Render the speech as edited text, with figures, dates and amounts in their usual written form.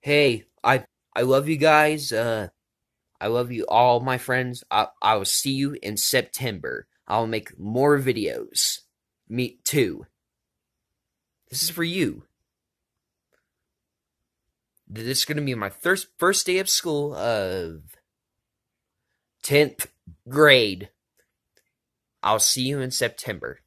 Hey, I love you guys. I love you all, my friends. I will see you in September. I'll make more videos. Me too. This is for you. This is gonna be my first day of school of 10th grade. I'll see you in September.